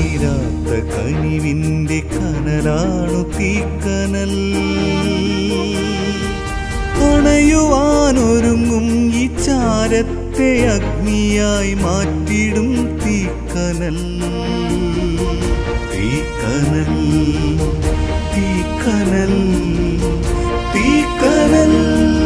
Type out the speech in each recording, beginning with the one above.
തീരാത്ത കനിവിൻ്റെ കനലാണു തീക്കനൽ. അണയുവാനൊരുങ്ങും ഈ ചാരത്തെ അഗ്നിയായി മാറ്റിടും തീക്കനൽ. തീക്കനൽ തീക്കനൽ തീക്കനൽ.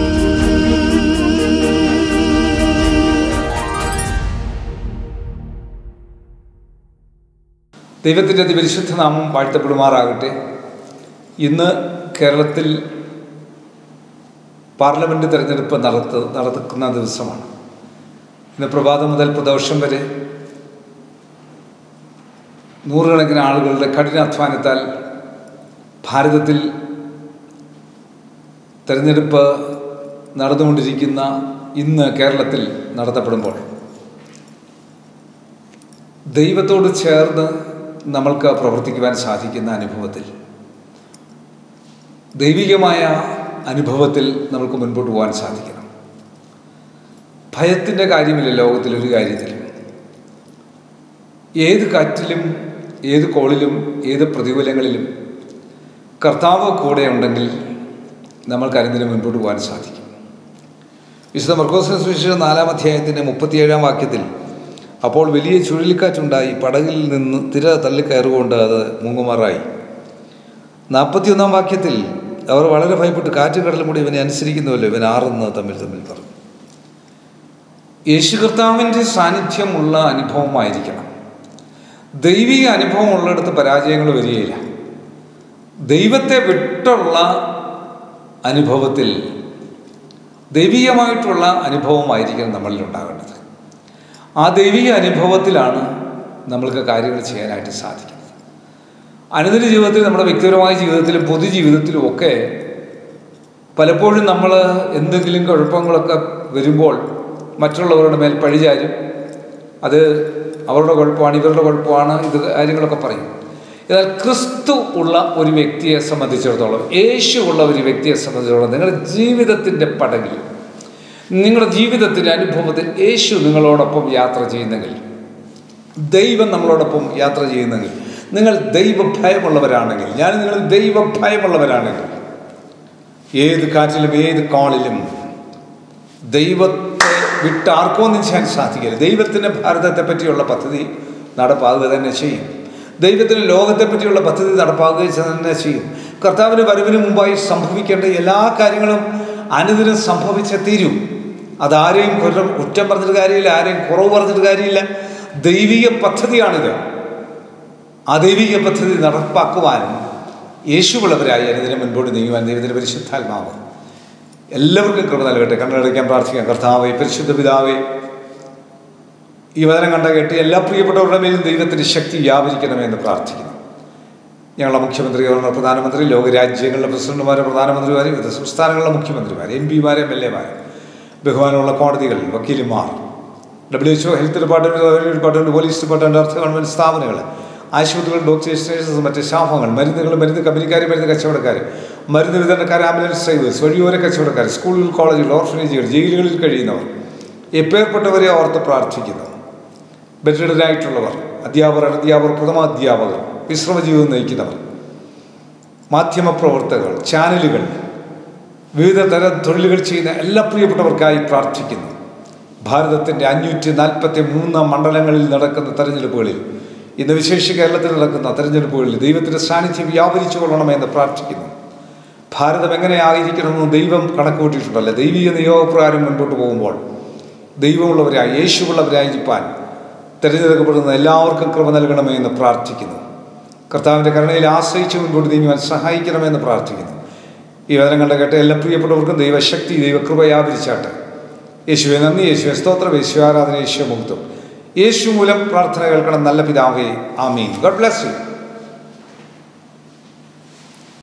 ദൈവത്തിൻ്റെ അതിപരിശുദ്ധ നാമം വാഴ്ത്തപ്പെടുമാറാകട്ടെ. ഇന്ന് കേരളത്തിൽ പാർലമെൻറ്റ് തിരഞ്ഞെടുപ്പ് നടക്കുന്ന ദിവസമാണ്. ഇന്ന് പ്രഭാതം മുതൽ പ്രദോഷം വരെ നൂറുകണക്കിന് ആളുകളുടെ കഠിനാധ്വാനത്താൽ ഭാരതത്തിൽ തിരഞ്ഞെടുപ്പ് നടന്നുകൊണ്ടിരിക്കുന്ന ഇന്ന് കേരളത്തിൽ നടത്തപ്പെടുമ്പോൾ ദൈവത്തോട് ചേർന്ന് നമ്മൾക്ക് പ്രവർത്തിക്കുവാൻ സാധിക്കുന്ന അനുഭവത്തിൽ, ദൈവികമായ അനുഭവത്തിൽ നമുക്ക് മുൻപോട്ട് പോകാൻ സാധിക്കണം. ഭയത്തിൻ്റെ കാര്യമില്ല ലോകത്തിലൊരു കാര്യത്തിലും. ഏത് കാറ്റിലും ഏത് കോളിലും ഏത് പ്രതികൂലങ്ങളിലും കർത്താവ് കൂടെ ഉണ്ടെങ്കിൽ നമ്മൾക്കതിന് മുൻപോട്ട് പോകാൻ സാധിക്കും. വിശുദ്ധ മർക്കോസിന്റെ സുവിശേഷം 4-ാം അധ്യായത്തിൻ്റെ 37-ാം വാക്യത്തിൽ, അപ്പോൾ വലിയ ചുഴലിക്കാറ്റുണ്ടായി, പടകിൽ നിന്ന് തിര തള്ളിക്കയറുകൊണ്ട് അത് മുങ്ങുമാറായി. 41-ാം വാക്യത്തിൽ, അവർ വളരെ ഭയപ്പെട്ട് കാറ്റും കടലും കൂടി ഇവനെ അനുസരിക്കുന്നുവല്ലോ, ഇവൻ ആറെന്ന് തമ്മിൽ പറഞ്ഞു. യേശു കർത്താവിൻ്റെ സാന്നിധ്യമുള്ള അനുഭവമായിരിക്കണം. ദൈവിക അനുഭവം ഉള്ളിടത്ത് പരാജയങ്ങൾ വരികയില്ല. ദൈവത്തെ വിട്ടുള്ള അനുഭവത്തിൽ ദൈവികമായിട്ടുള്ള അനുഭവമായിരിക്കണം നമ്മളിൽ ഉണ്ടാകേണ്ടത്. ആ ദൈവിക അനുഭവത്തിലാണ് നമ്മൾക്ക് കാര്യങ്ങൾ ചെയ്യാനായിട്ട് സാധിക്കുന്നത്. അനുദിന ജീവിതത്തിൽ, നമ്മുടെ വ്യക്തിപരമായ ജീവിതത്തിലും പൊതുജീവിതത്തിലും ഒക്കെ പലപ്പോഴും നമ്മൾ എന്തെങ്കിലും കുഴപ്പങ്ങളൊക്കെ വരുമ്പോൾ മറ്റുള്ളവരുടെ മേൽ പഴിചാരും. അത് അവരുടെ കുഴപ്പമാണ്, ഇവരുടെ കുഴപ്പമാണ്, ഇത് കാര്യങ്ങളൊക്കെ പറയും. എന്നാൽ ക്രിസ്തു ഉള്ള ഒരു വ്യക്തിയെ സംബന്ധിച്ചിടത്തോളം, യേശു ഉള്ള ഒരു വ്യക്തിയെ സംബന്ധിച്ചിടത്തോളം, നിങ്ങളുടെ ജീവിതത്തിൻ്റെ പടകിൽ, നിങ്ങളുടെ ജീവിതത്തിൻ്റെ അനുഭവത്തിൽ യേശു നിങ്ങളോടൊപ്പം യാത്ര ചെയ്യുന്നെങ്കിൽ, ദൈവം നമ്മളോടൊപ്പം യാത്ര ചെയ്യുന്നെങ്കിൽ, നിങ്ങൾ ദൈവഭയമുള്ളവരാണെങ്കിൽ, നിങ്ങൾ ദൈവഭയമുള്ളവരാണെങ്കിൽ, ഏത് കാറ്റിലും ഏത് കോളിലും ദൈവത്തെ വിട്ട് ആർക്കൊന്നും ചെയ്യാൻ സാധിക്കില്ല. ദൈവത്തിൻ്റെ ഭാരതത്തെ പറ്റിയുള്ള പദ്ധതി നടപ്പാകുക തന്നെ ചെയ്യും. ദൈവത്തിന് ലോകത്തെ പറ്റിയുള്ള പദ്ധതി നടപ്പാകുക തന്നെ ചെയ്യും. കർത്താവിൻ്റെ വരവിന് മുമ്പായി സംഭവിക്കേണ്ട എല്ലാ കാര്യങ്ങളും അനുദിനം സംഭവിച്ചേ തീരും. അതാരെയും കുറ്റം പറഞ്ഞിട്ട് കാര്യമില്ല, ആരെയും കുറവ് പറഞ്ഞിട്ട് കാര്യമില്ല. ദൈവിക പദ്ധതിയാണിത്. ആ ദൈവിക പദ്ധതി നടപ്പാക്കുവാനും യേശുവുള്ളവരായി അനുദിനം മുൻപോട്ട് നീങ്ങുവാൻ ദൈവത്തിൻ്റെ പരിശുദ്ധാത്മാവ് എല്ലാവർക്കും കൃപ നൽകട്ടെ. കണ്ണടയ്ക്കാൻ പ്രാർത്ഥിക്കാം. കർത്താവേ, പരിശുദ്ധ പിതാവേ, ഈ വചനം കണ്ട കേട്ട് എല്ലാ പ്രിയപ്പെട്ടവരുടെ മേലും ദൈവത്തിൻ്റെ ശക്തി വ്യാപരിക്കണമെന്ന് പ്രാർത്ഥിക്കുന്നു. ഞങ്ങളുടെ മുഖ്യമന്ത്രി, ഗവർണർ, പ്രധാനമന്ത്രി, ലോകരാജ്യങ്ങളുടെ പ്രസിഡന്റുമാരെ, പ്രധാനമന്ത്രിമാരെ, വിവിധ സംസ്ഥാനങ്ങളിലെ മുഖ്യമന്ത്രിമാർ, MP-മാരെ, MLA-മാരെ, ബഹുമാനമുള്ള കോടതികൾ, വക്കീലുമാർ, WHO, health department, revenue department, police department, അർദ്ധ ഗവൺമെൻറ് സ്ഥാപനങ്ങൾ, ആശുപത്രികൾ, ഡോക്ടേഴ്സ്, നഴ്സസ്, മറ്റ് സ്റ്റാഫുകൾ, മരുന്ന് കമ്പനിക്കാർ, മരുന്ന് കച്ചവടക്കാർ, മരുന്ന് വിതരണക്കാർ, ആംബുലൻസ് ഡ്രൈവേഴ്സ്, വഴിയോര കച്ചവടക്കാർ, സ്കൂളുകൾ, കോളേജുകൾ, ഓർഫനേജുകൾ, ജയിലുകളിൽ കഴിയുന്നവർ, എപ്പേർപ്പെട്ടവരെ ഓർത്ത് പ്രാർത്ഥിക്കുന്നു. ബെറ്റഡനായിട്ടുള്ളവർ, അധ്യാപകർ, അനധ്യാപകർ, പ്രഥമാധ്യാപകർ, വിശ്രമജീവിതം നയിക്കുന്നവർ, മാധ്യമപ്രവർത്തകർ, ചാനലുകൾ, വിവിധ തരം തൊഴിലുകൾ ചെയ്യുന്ന എല്ലാ പ്രിയപ്പെട്ടവർക്കായി പ്രാർത്ഥിക്കുന്നു. ഭാരതത്തിൻ്റെ 543 മണ്ഡലങ്ങളിൽ നടക്കുന്ന തെരഞ്ഞെടുപ്പുകളിൽ, ഇന്ന് വിശേഷ കേരളത്തിൽ നടക്കുന്ന തെരഞ്ഞെടുപ്പുകളിൽ ദൈവത്തിൻ്റെ സാന്നിധ്യം വ്യാപരിച്ചു കൊള്ളണമെന്ന് പ്രാർത്ഥിക്കുന്നു. ഭാരതം എങ്ങനെയായിരിക്കണമെന്ന് ദൈവം കണക്കുകൂട്ടിയിട്ടുണ്ടല്ലോ. ദൈവിക നിയോഗപ്രകാരം മുൻപോട്ട് പോകുമ്പോൾ ദൈവമുള്ളവരായി, യേശുവുള്ളവരായിരിക്കാൻ തിരഞ്ഞെടുക്കപ്പെടുന്ന എല്ലാവർക്കും കൃപ നൽകണമെന്ന് പ്രാർത്ഥിക്കുന്നു. കർത്താവിൻ്റെ കരുണയിൽ ആശ്രയിച്ച് മുൻപോട്ട് നീങ്ങുവാൻ സഹായിക്കണമെന്ന് പ്രാർത്ഥിക്കുന്നു. ഈ വചനം കണ്ട കേട്ട എല്ലാ പ്രിയപ്പെട്ടവർക്കും ദൈവശക്തി, ദൈവകൃപ വ്യാപരിച്ചാട്ടെ. യേശുവെ നന്ദി, യേശുവെ സ്തോത്രം, യേശു ആരാധന, യേശു മുക്തം. യേശു മൂലം പ്രാർത്ഥന കേൾക്കണം നല്ല പിതാവേ. ആമീൻ. God bless U.